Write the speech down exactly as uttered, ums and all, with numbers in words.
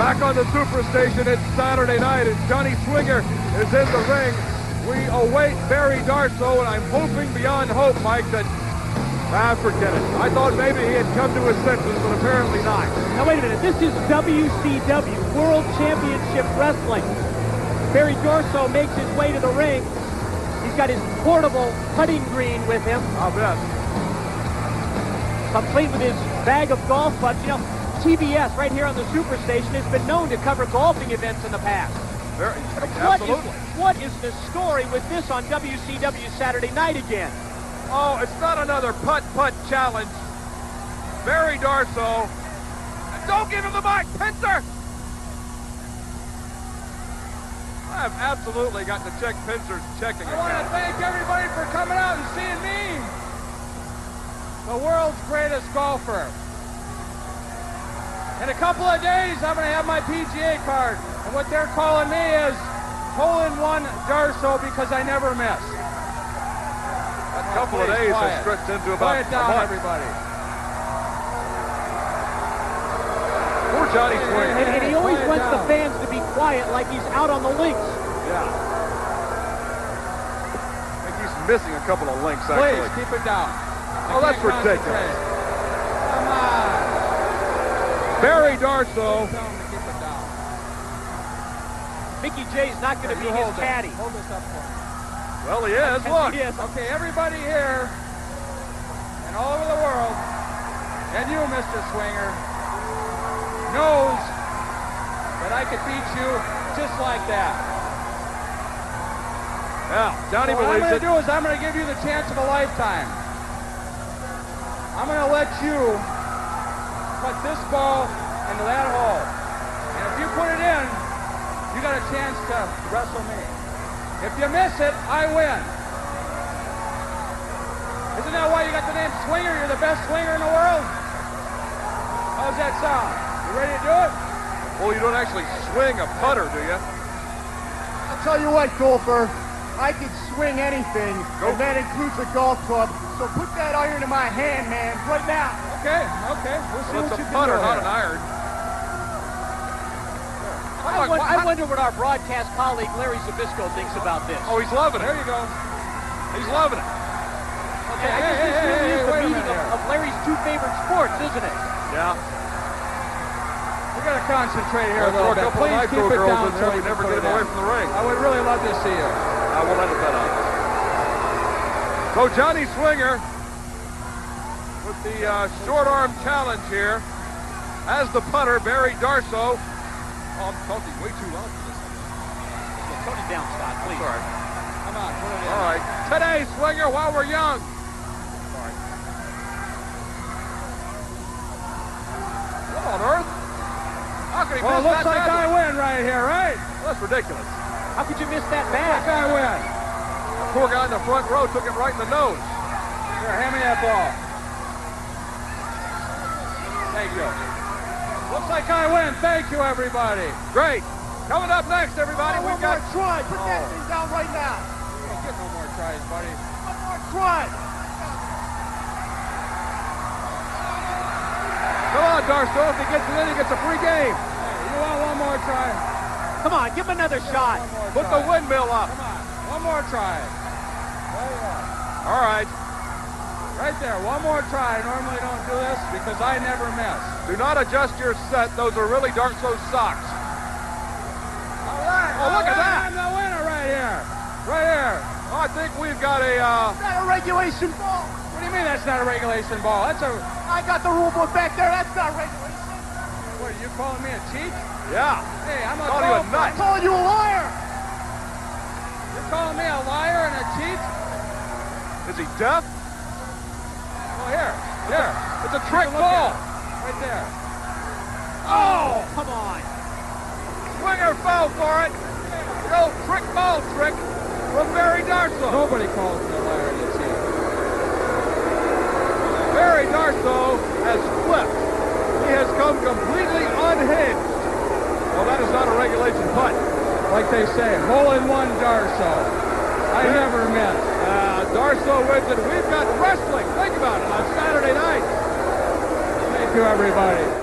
Back on the Superstation, it's Saturday night, and Johnny Swinger is in the ring. We await Barry Darsow, and I'm hoping beyond hope, Mike, that... Ah, forget it. I thought maybe he had come to his senses, but apparently not. Now, wait a minute. This is W C W, World Championship Wrestling. Barry Darsow makes his way to the ring. He's got his portable putting green with him. I'll bet. Complete with his bag of golf clubs. You know, T B S right here on the Superstation has been known to cover golfing events in the past. Very, what absolutely. Is, what is the story with this on W C W Saturday Night again? Oh, it's not another putt-putt challenge. Barry Darsow. Don't give him the mic, Pincer! I've absolutely got to check Pincer's checking account. I want to thank everybody for coming out and seeing me, the world's greatest golfer. In a couple of days, I'm going to have my P G A card. And what they're calling me is hole-in-one Darsow because I never miss. A couple oh, of days quiet. has stretched into about Quiet down, a month. everybody. Poor Johnny Swinger. And, and he always Quiet wants down. the fans to be quiet like he's out on the links. Yeah. I think he's missing a couple of links, actually. Please, keep it down. Oh, that's ridiculous. Come on. Barry Darsow. Tell him to keep it down. Mickey J's not going to be his caddy. Hold this up for me. Well, he is. Look. He is. Okay, everybody here and all over the world, and you, Mister Swinger, knows that I could beat you just like that. Yeah, Johnny so what believes I'm going to it. do is I'm going to give you the chance of a lifetime. I'm going to let you put this ball into that hole. And if you put it in, you got a chance to wrestle me. If you miss it, I win. Isn't that why you got the name Swinger? You're the best swinger in the world? How's that sound? You ready to do it? Well, you don't actually swing a putter, do you? I'll tell you what, golfer. I can swing anything, Go. and that includes a golf club. So put that iron in my hand, man, right now. Okay, okay. We'll see Well, what it's you a can putter, do not here. an iron. I, wonder, I wonder what our broadcast colleague Larry Zbyszko thinks about this. Oh, he's loving it. There you go. He's loving it. Okay, I Hey, guess hey, this hey, really hey, is the wait a meeting minute of, here. of Larry's two favorite sports, isn't it? Yeah. We got to concentrate here Well, a little there bit. were a couple of Please keep nitro it girls down in so there. we We can never put get it him away in. from the ring. I would really love to see you. I will edit that out. So Johnny Swinger with the uh, short arm challenge here. As the putter, Barry Darsow. Oh, I'm talking way too loud for this. Yeah, tone it down, Scott, please. Sorry. Come on, put it in. All right. Today, Swinger, while we're young. Sorry. What on earth? How can he Well, it miss looks that like badly? I win right here, right? Well, that's ridiculous. How could you miss that Looks like bad? I win. Poor guy in the front row took it right in the nose. Here, hand me that ball. Thank you. Looks like I win. Thank you, everybody. Great. Coming up next, everybody, Oh, we've one more got... try. Put that Oh. thing down right now. You don't get no more tries, buddy. One more try. Come on, Darsow. If he gets it in, he gets a free game. Hey, you want one more try? Come on, give him another shot. One more Put try. the windmill up. Come on. One more try. There you go. All right. Right there. One more try. I normally don't do this because I never miss. Do not adjust your set. Those are really Darsow's socks. All right. Oh, look at all that. right, I'm the winner right here. Right here. Oh, I think we've got a... Uh... Is that a regulation ball? What do you mean that's not a regulation ball? That's a... I got the rule book back there. That's not regulation. What, are you calling me a cheat? Yeah. Hey, I'm a Calling you a golfer. nut. I'm calling you a liar. You're calling me a liar and a cheat? Is he deaf? Well, here. Here. It's a trick Take a look ball. at it. Right there. Oh, come on. Swinger fell for it. The old trick ball trick from Barry Darsow. Nobody calls me a liar and a cheat. Barry Darsow has flipped. He has come completely unhinged. Well, that is not a regulation putt. Like they say, hole-in-one Darsow. I Yeah. never miss. Uh, Darsow wins it. We've got wrestling. Think about it on Saturday night. Thank you, everybody.